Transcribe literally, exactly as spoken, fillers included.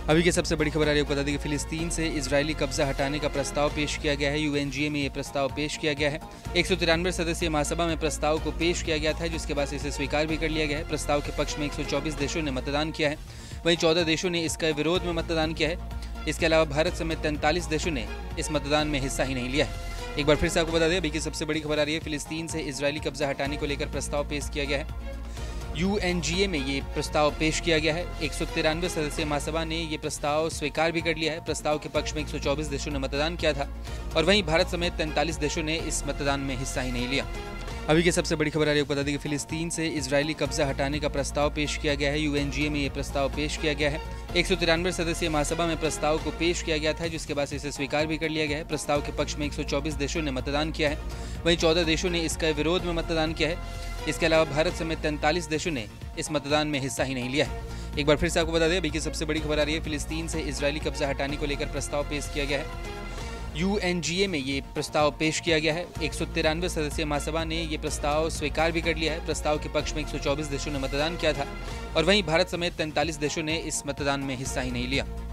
अभी की सबसे बड़ी खबर आ रही है, बता दें कि फिलिस्तीन से इजरायली कब्जा हटाने का प्रस्ताव पेश किया गया है। यूएनजीए में ये प्रस्ताव पेश किया गया है। एक सौ तिरानवे सदस्यीय महासभा में प्रस्ताव को पेश किया गया था, जिसके बाद इसे स्वीकार भी कर लिया गया है। प्रस्ताव के पक्ष में एक सौ चौबीस देशों ने मतदान किया है, वहीं चौदह देशों ने इसका विरोध में मतदान किया है। इसके अलावा भारत समेत तैंतालीस देशों ने इस मतदान में हिस्सा ही नहीं लिया है। एक बार फिर से आपको बता दें, अभी की सबसे बड़ी खबर आ रही है, फिलिस्तीन से इजरायली कब्जा हटाने को लेकर प्रस्ताव पेश किया गया है। यूएनजीए में ये प्रस्ताव पेश किया गया है। एक सौ तिरानवे सदस्यीय महासभा ने ये प्रस्ताव स्वीकार भी कर लिया है। प्रस्ताव के पक्ष में एक सौ चौबीस देशों ने मतदान किया था और वहीं भारत समेत तैंतालीस देशों ने इस मतदान में हिस्सा ही नहीं लिया। अभी की सबसे बड़ी खबर आ रही है, बता दें कि फिलिस्तीन से इजरायली कब्जा हटाने का प्रस्ताव पेश किया गया है। यूएनजीए में ये प्रस्ताव पेश किया गया है। एक सौ तिरानवे सदस्यीय महासभा में प्रस्ताव को पेश किया गया था, जिसके बाद इसे स्वीकार भी कर लिया गया है। प्रस्ताव के पक्ष में एक सौ चौबीस देशों ने मतदान किया है, वहीं चौदह देशों ने इसका विरोध में मतदान किया है। इसके अलावा भारत समेत तैंतालीस देशों ने इस मतदान में हिस्सा ही नहीं लिया है। एक बार फिर से आपको बता दें, अभी की सबसे बड़ी खबर आ रही है, फिलिस्तीन से इजरायली कब्जा हटाने को लेकर प्रस्ताव पेश किया गया है। यूएनजीए में ये प्रस्ताव पेश किया गया है। एक सौ तिरानवे सदस्यीय महासभा ने ये प्रस्ताव स्वीकार भी कर लिया है। प्रस्ताव के पक्ष में एक सौ चौबीस देशों ने मतदान किया था और वहीं भारत समेत तैंतालीस देशों ने इस मतदान में हिस्सा ही नहीं लिया।